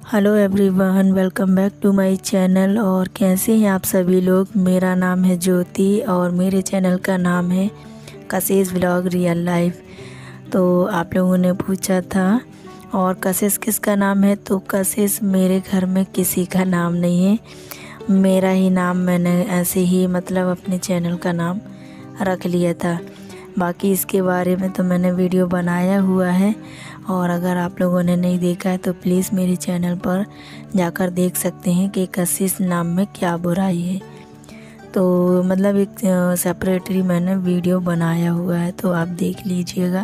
Hello everyone, welcome back to my channel. और कैसे हैं आप सभी लोग। मेरा नाम है ज्योति और मेरे चैनल का नाम है कशिश व्लॉग रियल लाइफ। तो आप लोगों ने पूछा था और कशिश किसका नाम है, तो कशिश मेरे घर में किसी का नाम नहीं है, मेरा ही नाम मैंने ऐसे ही मतलब अपने चैनल का नाम रख लिया था। बाकी इसके बारे में तो मैंने वीडियो बनाया हुआ है और अगर आप लोगों ने नहीं देखा है तो प्लीज़ मेरे चैनल पर जाकर देख सकते हैं कि कशिश नाम में क्या बुराई है। तो मतलब एक सेपरेटली मैंने वीडियो बनाया हुआ है, तो आप देख लीजिएगा।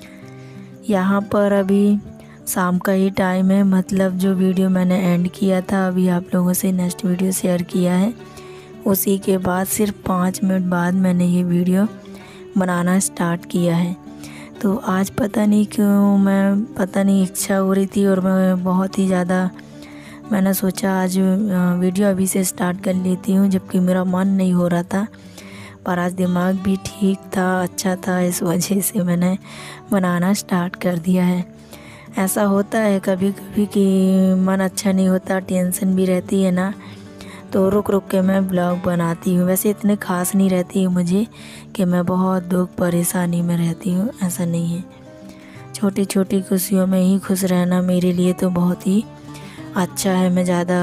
यहाँ पर अभी शाम का ही टाइम है, मतलब जो वीडियो मैंने एंड किया था अभी आप लोगों से नेक्स्ट वीडियो शेयर किया है, उसी के बाद सिर्फ 5 मिनट बाद मैंने ये वीडियो बनाना स्टार्ट किया है। तो आज पता नहीं क्यों पता नहीं इच्छा हो रही थी और मैं बहुत ही ज़्यादा मैंने सोचा आज वीडियो अभी से स्टार्ट कर लेती हूँ, जबकि मेरा मन नहीं हो रहा था। पर आज दिमाग भी ठीक था, अच्छा था, इस वजह से मैंने बनाना स्टार्ट कर दिया है। ऐसा होता है कभी कभी कि मन अच्छा नहीं होता, टेंशन भी रहती है ना, तो रुक रुक के मैं ब्लॉग बनाती हूँ। वैसे इतने ख़ास नहीं रहती है मुझे कि मैं बहुत दुख परेशानी में रहती हूँ, ऐसा नहीं है। छोटी छोटी खुशियों में ही खुश रहना मेरे लिए तो बहुत ही अच्छा है। मैं ज़्यादा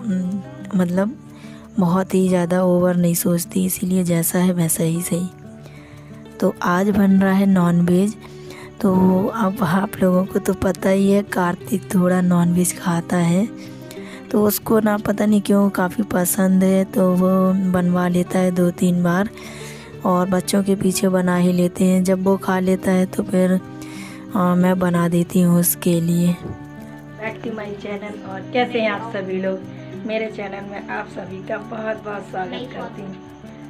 मतलब बहुत ही ज़्यादा ओवर नहीं सोचती, इसीलिए जैसा है वैसा ही सही। तो आज बन रहा है नॉनवेज। तो अब आप लोगों को तो पता ही है कार्तिक थोड़ा नॉनवेज खाता है, तो उसको ना पता नहीं क्यों काफ़ी पसंद है, तो वो बनवा लेता है 2-3 बार और बच्चों के पीछे बना ही लेते हैं। जब वो खा लेता है तो फिर मैं बना देती हूँ उसके लिए। Back to my channel. और कैसे हैं आप सभी लोग। मेरे चैनल में आप सभी का बहुत बहुत स्वागत करती हूँ।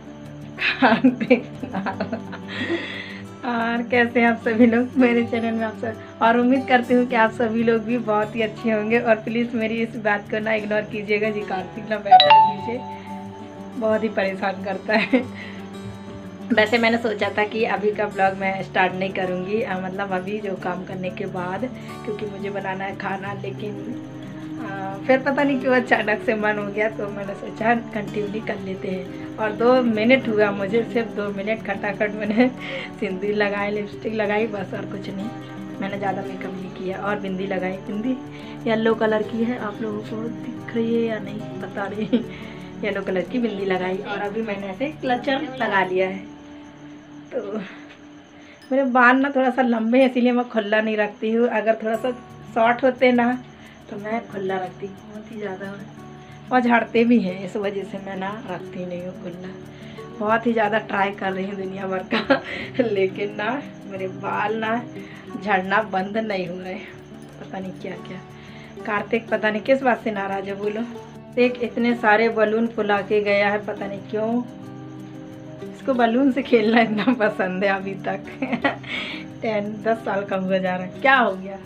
और कैसे हैं आप सभी लोग मेरे चैनल में, आप सब, और उम्मीद करती हूँ कि आप सभी लोग भी बहुत ही अच्छे होंगे। और प्लीज़ मेरी इस बात को ना इग्नोर कीजिएगा जी, कार्तिक ना बैठा है पीछे, बहुत ही परेशान करता है। वैसे मैंने सोचा था कि अभी का ब्लॉग मैं स्टार्ट नहीं करूँगी, मतलब अभी जो काम करने के बाद, क्योंकि मुझे बनाना है खाना। लेकिन फिर पता नहीं क्यों अचानक से मन हो गया, तो मैंने सोचा कंटिन्यू कर लेते हैं। और 2 मिनट हुआ मुझे, सिर्फ 2 मिनट खटाखट मैंने सिंदूर लगाई, लिपस्टिक लगाई, बस और कुछ नहीं। मैंने ज़्यादा मेकअप नहीं किया। और बिंदी लगाई, बिंदी येलो कलर की है, आप लोगों को दिख रही है या नहीं पता नहीं। येलो कलर की बिंदी लगाई और अभी मैंने ऐसे क्लचर लगा लिया है। तो मेरे बाल ना थोड़ा सा लंबे हैं, इसीलिए मैं खुला नहीं रखती हूँ। अगर थोड़ा सा शॉर्ट होते ना तो मैं खुला रखती, बहुत ही ज़्यादा, और झड़ते भी हैं, इस वजह से मैं ना रखती नहीं हूँ खुला। बहुत ही ज़्यादा ट्राई कर रही हूँ दुनिया भर का, लेकिन ना मेरे बाल ना झड़ना बंद नहीं हो रहे। पता नहीं क्या क्या। कार्तिक पता नहीं किस बात से नाराज़ है, बोलो। एक इतने सारे बलून फुला के गया है, पता नहीं क्यों इसको बलून से खेलना इतना पसंद है अभी तक। 10 साल का हुआ जा रहा है, क्या हो गया।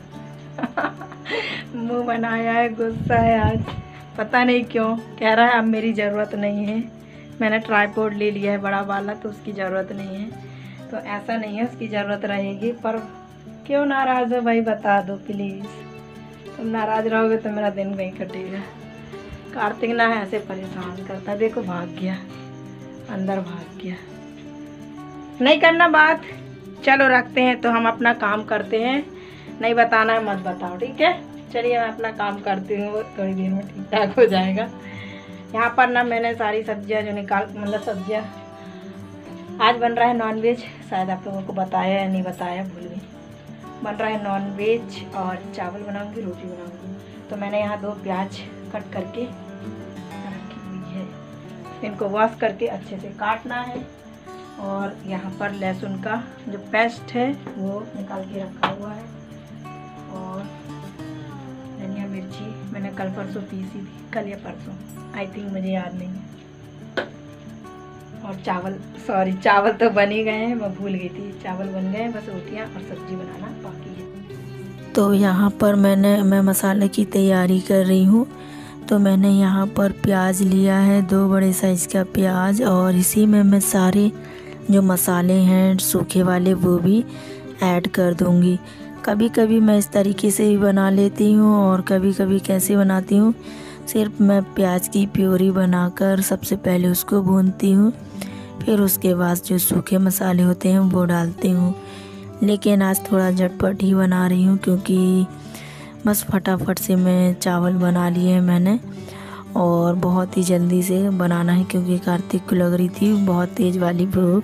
मुंह बनाया है, गुस्सा है आज, पता नहीं क्यों। कह रहा है अब मेरी ज़रूरत नहीं है, मैंने ट्राइपॉड ले लिया है बड़ा वाला, तो उसकी ज़रूरत नहीं है। तो ऐसा नहीं है, उसकी ज़रूरत रहेगी। पर क्यों नाराज़ हो भाई, बता दो प्लीज़। तुम नाराज़ रहोगे तो मेरा दिन नहीं कटेगा। कार्तिक ना ऐसे परेशान करता, देखो भाग गया, अंदर भाग गया। नहीं करना बात, चलो रखते हैं। तो हम अपना काम करते हैं, नहीं बताना है मत बताओ, ठीक है। चलिए मैं अपना काम करती हूँ, थोड़ी देर में ठीक ठाक हो जाएगा। यहाँ पर ना मैंने सारी सब्जियाँ जो मतलब सब्जियाँ, आज बन रहा है नॉनवेज, शायद आप लोगों को बताया या नहीं बताया, भूल गई। बन रहा है नॉनवेज और चावल बनाऊँगी, रोटी बनाऊँगी। तो मैंने यहाँ 2 प्याज कट करके रखी हुई है, इनको वॉश करके अच्छे से काटना है। और यहाँ पर लहसुन का जो पेस्ट है वो निकाल के रखा हुआ है। और धनिया मिर्ची मैंने कल परसों पीसी थी, कल या परसों, आई थिंक, मुझे याद नहीं है। और चावल तो बन ही गए हैं, मैं भूल गई थी, चावल बन गए हैं, बस रोटियाँ और सब्जी बनाना बाकी है। तो यहाँ पर मैं मसाले की तैयारी कर रही हूँ। तो मैंने यहाँ पर प्याज लिया है, 2 बड़े साइज़ का प्याज, और इसी में मैं सारे जो मसाले हैं सूखे वाले वो भी ऐड कर दूँगी। कभी कभी मैं इस तरीके से भी बना लेती हूँ और कभी कभी कैसे बनाती हूँ, सिर्फ मैं प्याज की प्योरी बनाकर सबसे पहले उसको भूनती हूँ, फिर उसके बाद जो सूखे मसाले होते हैं वो डालती हूँ। लेकिन आज थोड़ा झटपट ही बना रही हूँ क्योंकि बस फटाफट से मैं चावल बना लिए हैं मैंने और बहुत ही जल्दी से बनाना है क्योंकि कार्तिक को लग रही थी बहुत तेज़ वाली भूख।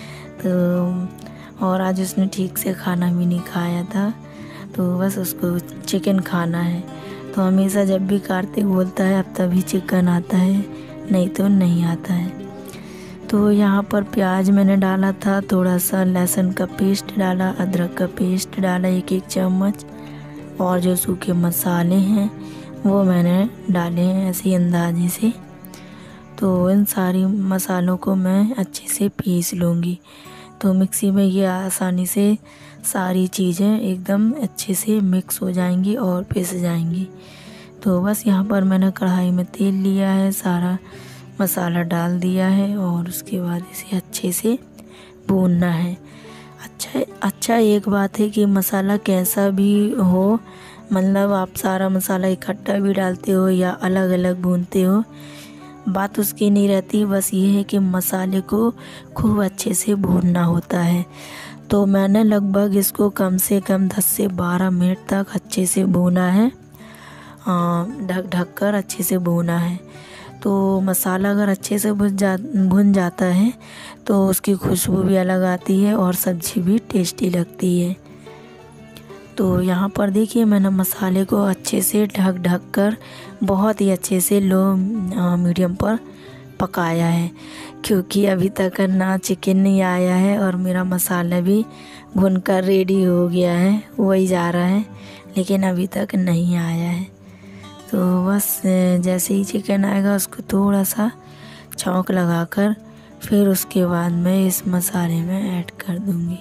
तो और आज उसने ठीक से खाना भी नहीं खाया था, तो बस उसको चिकन खाना है। तो हमेशा जब भी कार्तिक बोलता है अब तभी चिकन आता है, नहीं तो नहीं आता है। तो यहाँ पर प्याज मैंने डाला था, थोड़ा सा लहसुन का पेस्ट डाला, अदरक का पेस्ट डाला 1-1 चम्मच, और जो सूखे मसाले हैं वो मैंने डाले हैं ऐसे ही अंदाजे से। तो इन सारी मसालों को मैं अच्छे से पीस लूँगी, तो मिक्सी में ये आसानी से सारी चीज़ें एकदम अच्छे से मिक्स हो जाएंगी और पिस जाएंगी। तो बस यहाँ पर मैंने कढ़ाई में तेल लिया है, सारा मसाला डाल दिया है और उसके बाद इसे अच्छे से भूनना है। अच्छा एक बात है कि मसाला कैसा भी हो, मतलब आप सारा मसाला इकट्ठा भी डालते हो या अलग अलग भूनते हो, बात उसकी नहीं रहती। बस ये है कि मसाले को खूब अच्छे से भूनना होता है। तो मैंने लगभग इसको कम से कम 10 से 12 मिनट तक अच्छे से भूना है, ढक कर अच्छे से भूना है। तो मसाला अगर अच्छे से भुन जाता है तो उसकी खुशबू भी अलग आती है और सब्ज़ी भी टेस्टी लगती है। तो यहाँ पर देखिए मैंने मसाले को अच्छे से ढक कर बहुत ही अच्छे से लो मीडियम पर पकाया है, क्योंकि अभी तक ना चिकन नहीं आया है और मेरा मसाला भी भुनकर रेडी हो गया है, वही जा रहा है, लेकिन अभी तक नहीं आया है। तो बस जैसे ही चिकन आएगा उसको थोड़ा सा छौंक लगाकर फिर उसके बाद मैं इस मसाले में ऐड कर दूंगी।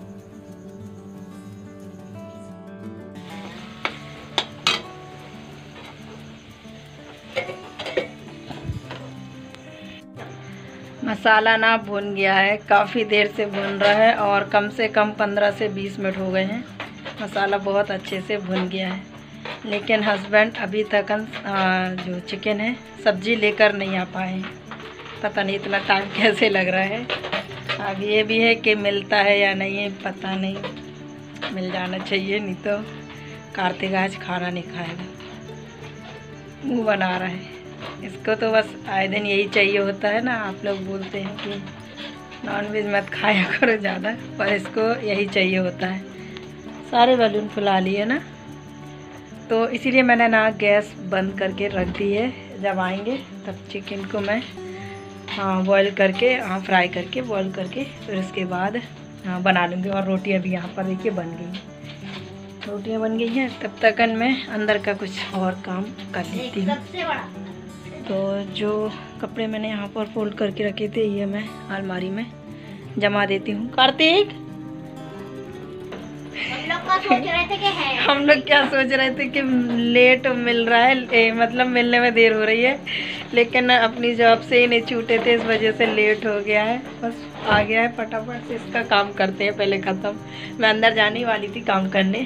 मसाला ना भुन गया है, काफ़ी देर से भुन रहा है और कम से कम 15 से 20 मिनट हो गए हैं। मसाला बहुत अच्छे से भुन गया है, लेकिन हस्बैंड अभी तक जो चिकन है सब्ज़ी लेकर नहीं आ पाए। पता नहीं इतना टाइम कैसे लग रहा है। अब ये भी है कि मिलता है या नहीं है, पता नहीं, मिल जाना चाहिए, नहीं तो कार्तिक आज खाना नहीं खाएगा, मुँह बना रहा है। इसको तो बस आए दिन यही चाहिए होता है ना, आप लोग बोलते हैं कि नॉनवेज मत खाया करो ज़्यादा, पर इसको यही चाहिए होता है। सारे बैलून फुला लिए ना, तो इसीलिए मैंने ना गैस बंद करके रख दी है। जब आएंगे तब चिकन को मैं बॉईल करके फ्राई करके बॉईल करके फिर उसके बाद बना लूँगी। और रोटियां भी यहाँ पर देखिए बन गई, रोटियां बन गई हैं। तब तक मैं अंदर का कुछ और काम कर लेती हूँ। तो जो कपड़े मैंने यहाँ पर फोल्ड करके रखे थे ये मैं अलमारी में जमा देती हूँ। कार्तिक हम लोग क्या सोच रहे थे कि लेट मिल रहा है, मतलब मिलने में देर हो रही है, लेकिन अपनी जॉब से ही नहीं छूटे थे, इस वजह से लेट हो गया है। बस आ गया है, फटाफट से इसका काम करते हैं पहले ख़त्म। मैं अंदर जाने वाली थी काम करने,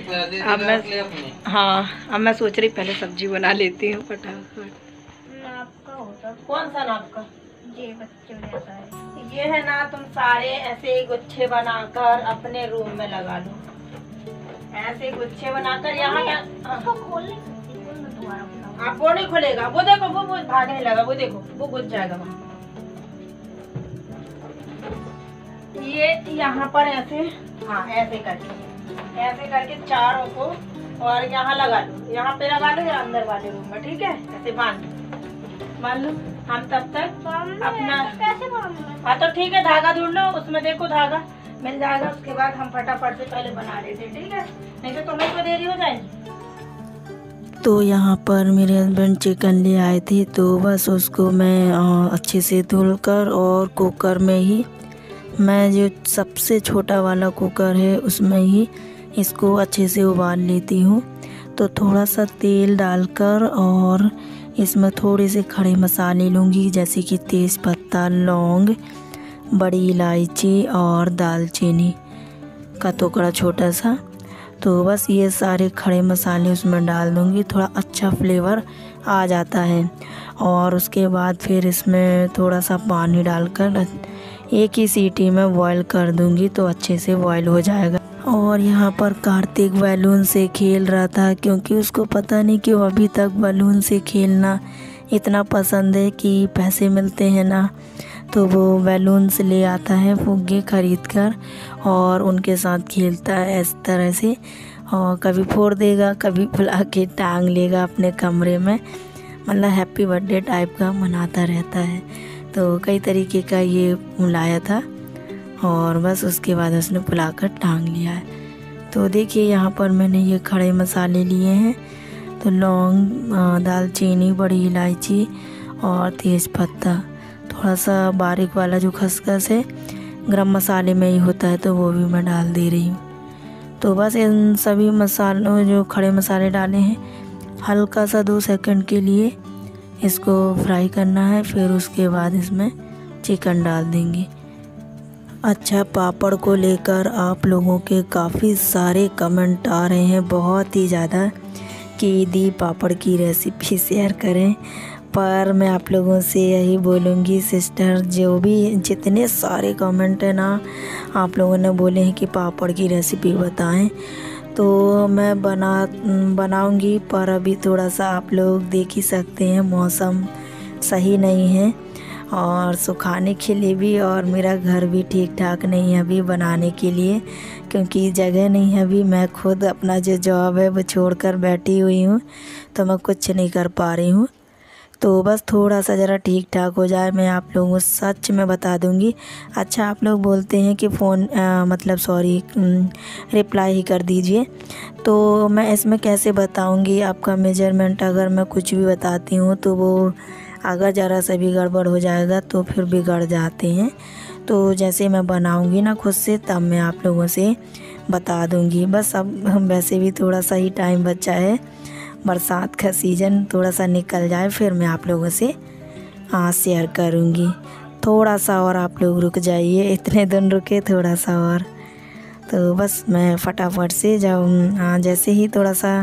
अब मैं सोच रही पहले सब्जी बना लेती हूँ फटाफट। कौन सा नाप का? ये बच्चे जैसा है। ये है ना, तुम सारे ऐसे गुच्छे बनाकर अपने रूम में लगा लो, ऐसे गुच्छे बनाकर। यहाँ आप वो नहीं खुलेगा, वो देखो वो भागने लगा, वो देखो वो घुस जाएगा वहाँ। ये यहाँ पर ऐसे ऐसे करके चारों को और यहाँ लगा लो, यहाँ पे लगा लो या अंदर वाले रूम में, ठीक है? ऐसे मान लो। हम तब तक अपना हाँ तो ठीक है, धागा ढूंढ लो, उसमें देखो धागा मिल जाएगा। उसके बाद हम फटाफट से पहले बना लेते, ठीक है? नहीं तो तुम्हें को देरी हो जाएगी। तो यहाँ पर मेरे हस्बैंड चिकन ले आए थे, तो बस उसको मैं अच्छे से धुलकर और कुकर में ही, मैं जो सबसे छोटा वाला कुकर है उसमें ही इसको अच्छे से उबाल लेती हूँ। तो थोड़ा सा तेल डालकर और इसमें थोड़े से खड़े मसाले लूँगी, जैसे कि तेज़पत्ता, लौंग, बड़ी इलायची और दालचीनी का टुकड़ा छोटा सा। तो बस ये सारे खड़े मसाले उसमें डाल दूँगी, थोड़ा अच्छा फ्लेवर आ जाता है। और उसके बाद फिर इसमें थोड़ा सा पानी डालकर एक ही सीटी में बॉईल कर दूँगी तो अच्छे से बॉईल हो जाएगा। और यहाँ पर कार्तिक बैलून से खेल रहा था, क्योंकि उसको पता नहीं क्यों अभी तक बैलून से खेलना इतना पसंद है कि पैसे मिलते हैं ना, तो वो बैलून्स ले आता है फुग्गे खरीद कर और उनके साथ खेलता है इस तरह से। और कभी फोड़ देगा, कभी बुला के टांग लेगा अपने कमरे में, मतलब हैप्पी बर्थडे टाइप का मनाता रहता है। तो कई तरीके का ये लाया था और बस उसके बाद उसने बुलाकर टांग लिया है। तो देखिए यहाँ पर मैंने ये खड़े मसाले लिए हैं, तो लौंग, दालचीनी, बड़ी इलायची और तेज़पत्ता, थोड़ा सा बारीक वाला जो खसखस है गरम मसाले में ही होता है तो वो भी मैं डाल दे रही हूँ। तो बस इन सभी मसालों जो खड़े मसाले डाले हैं हल्का सा 2 सेकंड के लिए इसको फ्राई करना है, फिर उसके बाद इसमें चिकन डाल देंगे। अच्छा, पापड़ को लेकर आप लोगों के काफ़ी सारे कमेंट आ रहे हैं, बहुत ही ज़्यादा, कि दी पापड़ की रेसिपी शेयर करें। पर मैं आप लोगों से यही बोलूँगी सिस्टर, जो भी जितने सारे कमेंट हैं ना, आप लोगों ने बोले हैं कि पापड़ की रेसिपी बताएं, तो मैं बनाऊँगी। पर अभी थोड़ा सा आप लोग देख ही सकते हैं मौसम सही नहीं है और सुखाने के लिए भी, और मेरा घर भी ठीक ठाक नहीं है अभी बनाने के लिए, क्योंकि जगह नहीं है अभी। मैं खुद अपना जो जॉब है वो छोड़कर बैठी हुई हूँ, तो मैं कुछ नहीं कर पा रही हूँ। तो बस थोड़ा सा ज़रा ठीक ठाक हो जाए मैं आप लोगों को सच में बता दूँगी। अच्छा, आप लोग बोलते हैं कि फ़ोन रिप्लाई ही कर दीजिए, तो मैं इसमें कैसे बताऊँगी आपका मेजरमेंट। अगर मैं कुछ भी बताती हूँ तो वो अगर ज़रा सा भी गड़बड़ हो जाएगा तो फिर बिगड़ जाते हैं। तो जैसे मैं बनाऊँगी ना खुद से, तब मैं आप लोगों से बता दूँगी। बस अब वैसे भी थोड़ा सा ही टाइम बचा है, बरसात का सीज़न थोड़ा सा निकल जाए फिर मैं आप लोगों से शेयर करूँगी। थोड़ा सा और आप लोग रुक जाइए, इतने दिन रुके, थोड़ा सा और। तो बस मैं फटाफट से जब जैसे ही थोड़ा सा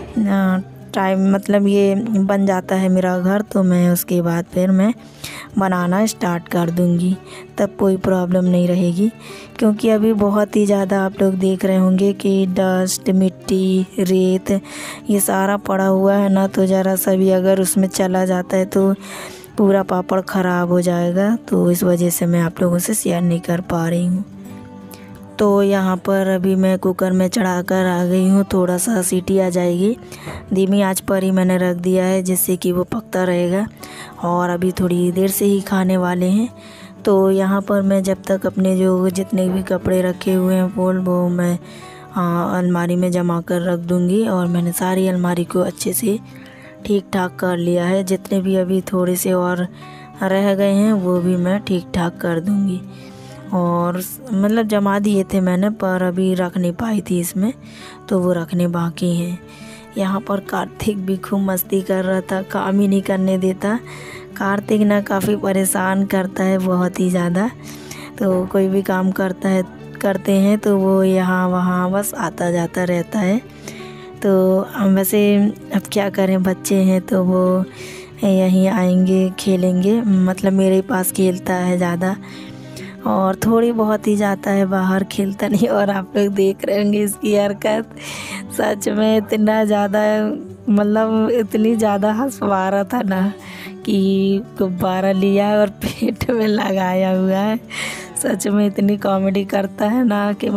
टाइम मतलब ये बन जाता है मेरा घर, तो मैं उसके बाद फिर मैं बनाना स्टार्ट कर दूँगी, तब कोई प्रॉब्लम नहीं रहेगी। क्योंकि अभी बहुत ही ज़्यादा आप लोग देख रहे होंगे कि डस्ट, मिट्टी, रेत ये सारा पड़ा हुआ है ना, तो ज़रा सा भी अगर उसमें चला जाता है तो पूरा पापड़ ख़राब हो जाएगा। तो इस वजह से मैं आप लोगों से शेयर नहीं कर पा रही हूँ। तो यहाँ पर अभी मैं कुकर में चढ़ाकर आ गई हूँ, थोड़ा सा सीटी आ जाएगी, धीमी आंच पर ही मैंने रख दिया है जिससे कि वो पकता रहेगा। और अभी थोड़ी देर से ही खाने वाले हैं। तो यहाँ पर मैं जब तक अपने जो जितने भी कपड़े रखे हुए हैं वो मैं अलमारी में जमा कर रख दूँगी। और मैंने सारी अलमारी को अच्छे से ठीक ठाक कर लिया है, जितने भी अभी थोड़े से और रह गए हैं वो भी मैं ठीक ठाक कर दूँगी। और मतलब जमा दिए थे मैंने, पर अभी रख नहीं पाई थी इसमें, तो वो रखने बाकी हैं। यहाँ पर कार्तिक भी खूब मस्ती कर रहा था, काम ही नहीं करने देता। कार्तिक ना काफ़ी परेशान करता है बहुत ही ज़्यादा, तो कोई भी काम करते हैं तो वो यहाँ वहाँ बस आता जाता रहता है। तो वैसे अब क्या करें, बच्चे हैं तो वो यहीं आएंगे खेलेंगे, मतलब मेरे पास खेलता है ज़्यादा, और थोड़ी बहुत ही जाता है बाहर, खेलता नहीं। और आप लोग देख रहे होंगे इसकी हरकत, सच में इतना ज़्यादा, मतलब इतनी ज़्यादा हंसवा रहा था ना कि गुब्बारा लिया और पेट में लगाया हुआ है। सच में इतनी कॉमेडी करता है ना कि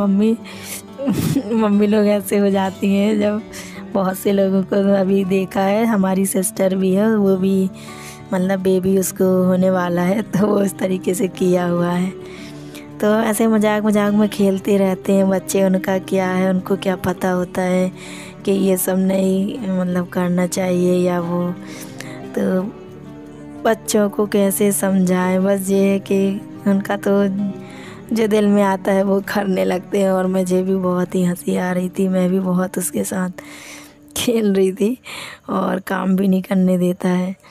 मम्मी लोग ऐसे हो जाती हैं। जब बहुत से लोगों को अभी देखा है, हमारी सिस्टर भी है, वो भी मतलब बेबी उसको होने वाला है, तो वो इस तरीके से किया हुआ है। तो ऐसे मजाक में खेलते रहते हैं बच्चे, उनका क्या है, उनको क्या पता होता है कि ये सब नहीं मतलब करना चाहिए या वो। तो बच्चों को कैसे समझाएं, बस ये है कि उनका तो जो दिल में आता है वो करने लगते हैं। और मुझे भी बहुत ही हंसी आ रही थी, मैं भी बहुत उसके साथ खेल रही थी, और काम भी नहीं करने देता है।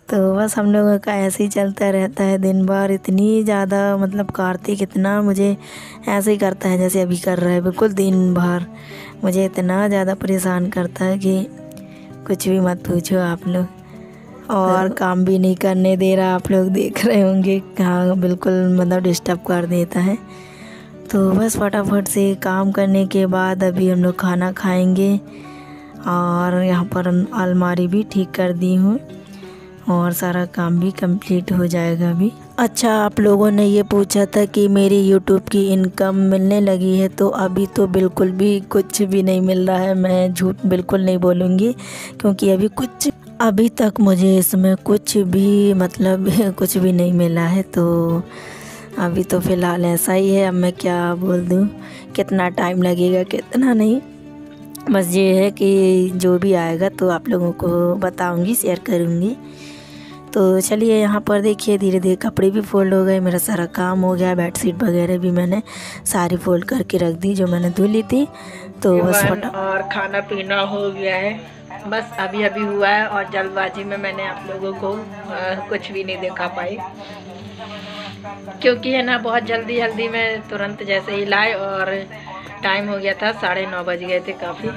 तो बस हम लोगों का ऐसे ही चलता रहता है दिन भर। इतनी ज़्यादा मतलब कार्तिक इतना मुझे ऐसे ही करता है जैसे अभी कर रहा है, बिल्कुल दिन भर मुझे इतना ज़्यादा परेशान करता है कि कुछ भी मत पूछो आप लोग। और काम भी नहीं करने दे रहा, आप लोग देख रहे होंगे। हाँ बिल्कुल मतलब डिस्टर्ब कर देता है। तो बस फटाफट से काम करने के बाद अभी हम लोग खाना खाएंगे। और यहाँ पर अलमारी भी ठीक कर दी हूँ और सारा काम भी कंप्लीट हो जाएगा अभी। अच्छा, आप लोगों ने ये पूछा था कि मेरी यूट्यूब की इनकम मिलने लगी है, तो अभी तो बिल्कुल भी कुछ भी नहीं मिल रहा है। मैं झूठ बिल्कुल नहीं बोलूँगी क्योंकि अभी तक मुझे इसमें कुछ भी मतलब कुछ भी नहीं मिला है। तो अभी तो फ़िलहाल ऐसा ही है। अब मैं क्या बोल दूँ, कितना टाइम लगेगा कितना नहीं, बस ये है कि जो भी आएगा तो आप लोगों को बताऊंगी, शेयर करूंगी। तो चलिए यहाँ पर देखिए धीरे धीरे कपड़े भी फोल्ड हो गए, मेरा सारा काम हो गया। बेडशीट वगैरह भी मैंने सारी फोल्ड करके रख दी जो मैंने धुली ली थी। तो बस और खाना पीना हो गया है, बस अभी अभी हुआ है। और जल्दबाजी में मैंने आप लोगों को कुछ भी नहीं दिखा पाई क्योंकि है ना बहुत जल्दी में तुरंत जैसे ही लाए और टाइम हो गया था 9:30 बज गए थे काफ़ी।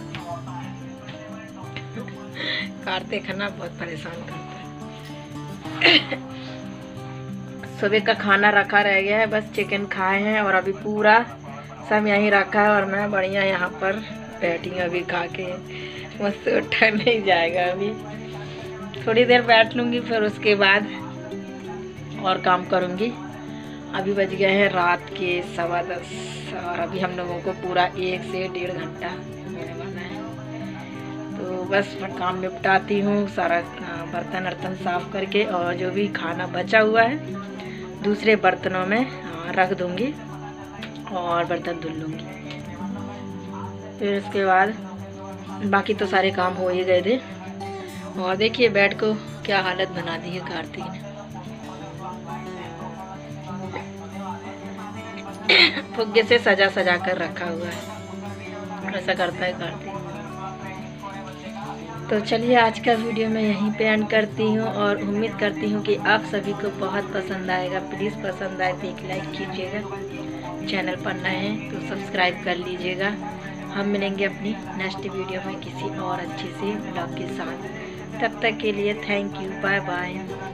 कार्तिक है ना बहुत परेशान करता है। सुबह का खाना रखा रह गया है, बस चिकन खाए हैं और अभी पूरा सब यहीं रखा है और मैं बढ़िया यहाँ पर बैठी हूँ अभी खा के। मुझसे उठा नहीं जाएगा, अभी थोड़ी देर बैठ लूँगी फिर उसके बाद और काम करूँगी। अभी बज गए हैं रात के 10:15 और अभी हम लोगों को पूरा 1 से 1.5 घंटा होने वाला है। तो बस मैं काम निपटाती हूँ, सारा बर्तन वर्तन साफ़ करके और जो भी खाना बचा हुआ है दूसरे बर्तनों में रख दूँगी और बर्तन धुल लूँगी। फिर उसके बाद बाकी तो सारे काम हो ही गए थे। और देखिए बेड को क्या हालत बना दी है कार्तिक ने। फुग्गे से सजा कर रखा हुआ है, ऐसा करता है कार्तिक। तो चलिए आज का वीडियो मैं यहीं पे एंड करती हूँ और उम्मीद करती हूँ कि आप सभी को बहुत पसंद आएगा। प्लीज़ पसंद आए तो एक लाइक कीजिएगा, चैनल पर नए हैं तो सब्सक्राइब कर लीजिएगा। हम मिलेंगे अपनी नेक्स्ट वीडियो में किसी और अच्छे से ब्लॉग के साथ। तब तक के लिए थैंक यू, बाय बाय।